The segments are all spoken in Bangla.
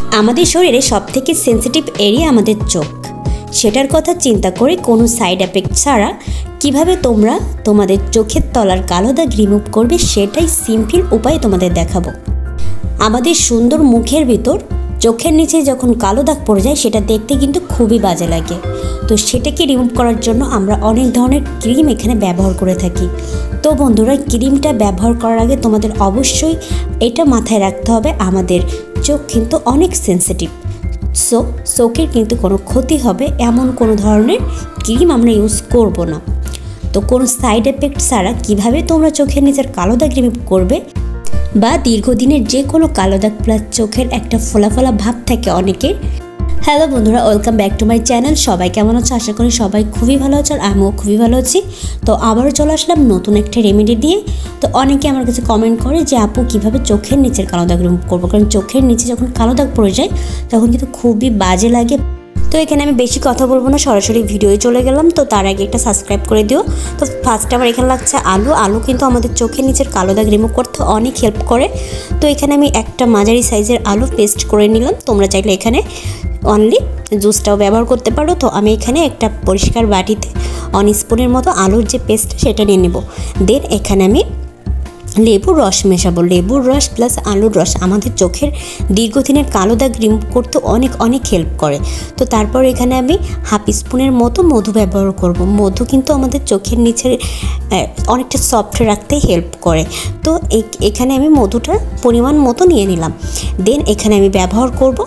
আমাদের শরীরে সবথেকে সেন্সিটিভ এরিয়া আমাদের চোখ। সেটার কথা চিন্তা করে কোনো সাইড এফেক্ট ছাড়া কিভাবে তোমরা তোমাদের চোখের তলার কালো দাগ রিমুভ করবে সেটাই সিম্পল উপায় তোমাদের দেখাবো। আমাদের সুন্দর মুখের ভিতর চোখের নিচে যখন কালো দাগ পড়ে যায় সেটা দেখতে কিন্তু খুবই বাজে লাগে। তো সেটাকে রিমুভ করার জন্য আমরা অনেক ধরনের ক্রিম এখানে ব্যবহার করে থাকি। তো বন্ধুরা, ক্রিমটা ব্যবহার করার আগে তোমাদের অবশ্যই এটা মাথায় রাখতে হবে, আমাদের চোখ কিন্তু অনেক সেন্সিটিভ। সো চোখের কিন্তু কোনো ক্ষতি হবে এমন কোনো ধরনের ক্রিম আমরা ইউজ করব না। তো কোনো সাইড এফেক্ট ছাড়া কীভাবে তোমরা চোখের নিচের কালো দাগ রিমুভ করবে বা দীর্ঘদিনের যে কোনো কালো দাগ প্লাস চোখের একটা ফোলা ফোলা ভাব থাকে অনেকের। হ্যালো বন্ধুরা, welcome back to my channel. সবাই কেমন আছো? আশা করি সবাই খুবই ভালো আছো, আর আমিও খুবই ভালো আছি। তো আবারও চলে আসলাম নতুন একটা রেমেডি দিয়ে। তো অনেকে আমার কাছে কমেন্ট করে যে আপু কীভাবে চোখের নিচের কালো দাগ রিমুভ করবো, কারণ চোখের নিচে যখন কালো দাগ পড়ে যায় তখন কিন্তু খুবই বাজে লাগে। তো এখানে আমি বেশি কথা বলবো না, সরাসরি ভিডিওয়ে চলে গেলাম। তো তার আগে একটা সাবস্ক্রাইব করে দিও। তো ফার্স্ট আমার এখানে লাগছে আলু কিন্তু আমাদের চোখের নিচের কালো দাগ রিমুভ করতে অনেক হেল্প করে। তো এখানে আমি একটা মাঝারি সাইজের আলু পেস্ট করে নিলাম। তোমরা চাইলে এখানে অনলি জুসটাও ব্যবহার করতে পারো। তো আমি এখানে একটা পরিষ্কার বাটিতে 1 স্পুনের মতো আলুর যে পেস্ট সেটা নিয়ে নেব। দেন এখানে আমি লেবুর রস মেশাবো। লেবুর রস প্লাস আলুর রস আমাদের চোখের দীর্ঘদিনের কালো দাগ রিমুভ করতে অনেক হেল্প করে। তো তারপর এখানে আমি 1/2 স্পুনের মতো মধু ব্যবহার করব। মধু কিন্তু আমাদের চোখের নিচের অনেকটা সফট রাখতে হেল্প করে। তো এখানে আমি মধুটার পরিমাণ মতো নিয়ে নিলাম। দেন এখানে আমি ব্যবহার করব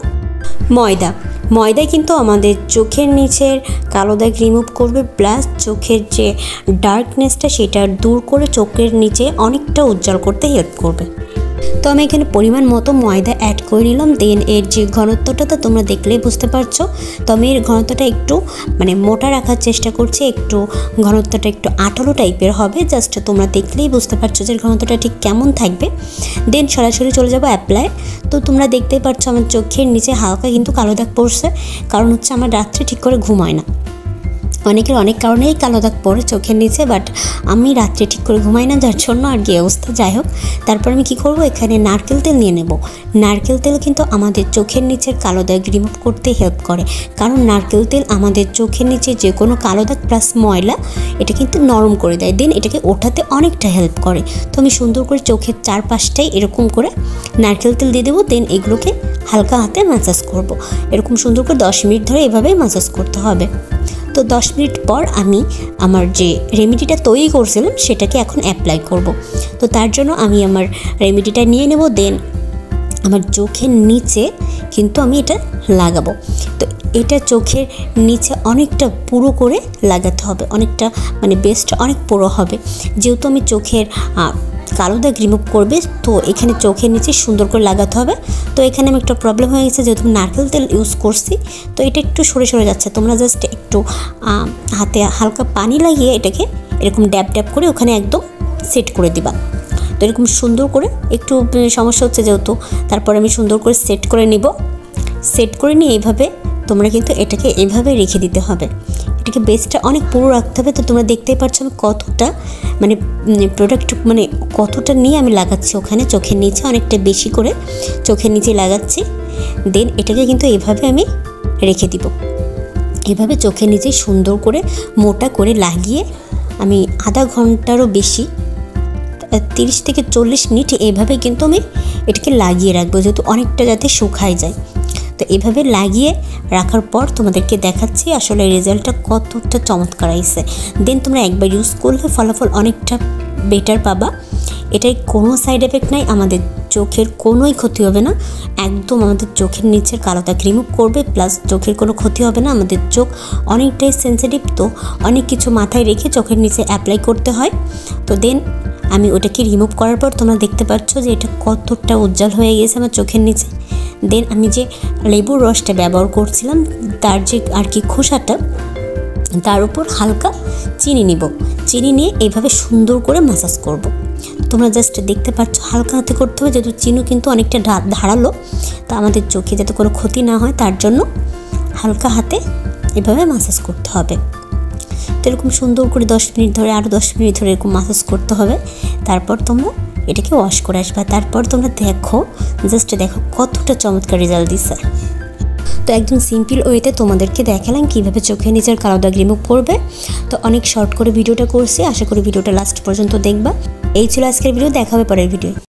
ময়দা কিন্তু আমাদের চোখের নিচের কালো দাগ রিমুভ করবে, প্লাস চোখের যে ডার্কনেসটা সেটা দূর করে চোখের নিচে অনেকটা উজ্জ্বল করতে হেল্প করবে। তো আমি এখানে পরিমাণ মতো ময়দা অ্যাড করে নিলাম। দেন এর যে ঘনত্বটা তো তোমরা দেখলেই বুঝতে পারছো। তো আমি এর ঘনত্বটা একটু মোটা রাখার চেষ্টা করছি, একটু ঘনত্বটা একটু আঠালো টাইপের হবে। জাস্ট তোমরা দেখলেই বুঝতে পারছো যে ঘনত্বটা ঠিক কেমন থাকবে। দেন সরাসরি চলে যাবো অ্যাপ্লাই। তো তোমরা দেখতেই পাচ্ছ আমার চোখের নিচে হালকা কিন্তু কালো দাগ পড়ছে, কারণ হচ্ছে আমার রাত্রে ঠিক করে ঘুম হয় না। অনেকের অনেক কারণেই কালো দাগ পড়ে চোখের নিচে, বাট আমি রাত্রে ঠিক করে ঘুমাই না, যার জন্য আর কি অবস্থা। যাই হোক, তারপর আমি কি করব, এখানে নারকেল তেল নিয়ে নেব। নারকেল তেল কিন্তু আমাদের চোখের নিচের কালো দাগ রিমুভ করতে হেল্প করে, কারণ নারকেল তেল আমাদের চোখের নিচে যে কোনো কালো দাগ প্লাস ময়লা এটা কিন্তু নরম করে দেয়। দেন এটাকে ওঠাতে অনেকটা হেল্প করে। তো আমি সুন্দর করে চোখের চারপাশটাই এরকম করে নারকেল তেল দিয়ে দেবো। দেন এগুলোকে হালকা হাতে ম্যাসাজ করব। এরকম সুন্দর করে 10 মিনিট ধরে এভাবেই ম্যাসাজ করতে হবে। তো 10 মিনিট পর আমি আমার যে রেমেডিটা তৈরি করছিলাম সেটাকে এখন অ্যাপ্লাই করব। তো তার জন্য আমি আমার রেমেডিটা নিয়ে নেব। দেন আমার চোখের নিচে কিন্তু আমি এটা লাগাবো। তো এটা চোখের নিচে অনেকটা পুরো করে লাগাতে হবে, অনেকটা বেস্ট অনেক পুরো হবে, যেহেতু আমি চোখের কালো দাগ রিমুভ করবে। তো এখানে চোখের নিচে সুন্দর করে লাগাতে হবে। তো এখানে আমি একটা প্রবলেম হয়ে গেছে, যেহেতু নারকেল তেল ইউজ করছি তো এটা একটু সরে যাচ্ছে। তোমরা জাস্ট একটু হাতে হালকা পানি লাগিয়ে এটাকে এরকম ড্যাব করে ওখানে একদম সেট করে দিবা। তো এরকম সুন্দর করে একটু সমস্যা হচ্ছে যেহেতু, তারপর আমি সুন্দর করে সেট করে নিব। সেট করে নিয়ে এইভাবে তোমরা কিন্তু এটাকে এইভাবে রেখে দিতে হবে। এটাকে বেসটা অনেক পুরো রাখতে হবে। তো তোমরা দেখতেই পাচ্ছ আমি কতটা প্রোডাক্ট কতটা নিয়ে আমি লাগাচ্ছি ওখানে চোখের নিচে, অনেকটা বেশি করে চোখের নিচে লাগাচ্ছি। দেন এটাকে কিন্তু এভাবে আমি রেখে দিব। এভাবে চোখের নিচে সুন্দর করে মোটা করে লাগিয়ে আমি আধা ঘন্টারও বেশি 30 থেকে 40 মিনিট এভাবে কিন্তু আমি এটাকে লাগিয়ে রাখবো, যেহেতু অনেকটা যাতে শুকায় যায়। তো এভাবে লাগিয়ে রাখার পর তোমাদেরকে দেখাচ্ছি আসলে রেজাল্টটা কতটা চমৎকার আইছে। দেন তোমরা একবার ইউজ করলে ফলাফল অনেকটা বেটার পাবা। এটাই কোনো সাইড এফেক্ট নাই, আমাদের চোখের কোনোই ক্ষতি হবে না। একদম আমাদের চোখের নিচের কালো দাগ রিমুভ করবে, প্লাস চোখের কোনো ক্ষতি হবে না। আমাদের চোখ অনেকটাই সেন্সিটিভ, তো অনেক কিছু মাথায় রেখে চোখের নিচে অ্যাপ্লাই করতে হয়। তো দেন আমি ওটাকে রিমুভ করার পর তোমরা দেখতে পাচ্ছ যে এটা কতটা উজ্জ্বল হয়ে গেছে আমার চোখের নিচে। দেন আমি যে লেবুর রসটা ব্যবহার করছিলাম তার যে আর কি খোসাটা, তার উপর হালকা চিনি নিব। চিনি নিয়ে এইভাবে সুন্দর করে ম্যাসাজ করব। তোমরা জাস্ট দেখতে পাচ্ছ হালকা হাতে করতে হবে, যেহেতু চিনি কিন্তু অনেকটা ধারালো। তা আমাদের চোখে যাতে কোনো ক্ষতি না হয় তার জন্য হালকা হাতে এভাবে ম্যাসাজ করতে হবে। তো এরকম সুন্দর করে 10 মিনিট ধরে, আরও 10 মিনিট ধরে এরকম ম্যাসাজ করতে হবে। তারপর তোমরা এটাকে ওয়াশ করে আসবা। তারপর তোমরা দেখো, জাস্ট দেখো কতটা চমৎকার রেজাল্ট দিছে। তো একদম সিম্পল ওয়েতে তোমাদেরকে দেখালাম কীভাবে চোখে নিচের কালো দাগ রিমুভ করবে। তো অনেক শর্ট করে ভিডিওটা করছি, আশা করি ভিডিওটা লাস্ট পর্যন্ত দেখবা। এই ছিল আজকের ভিডিও, দেখা হবে পরের ভিডিও।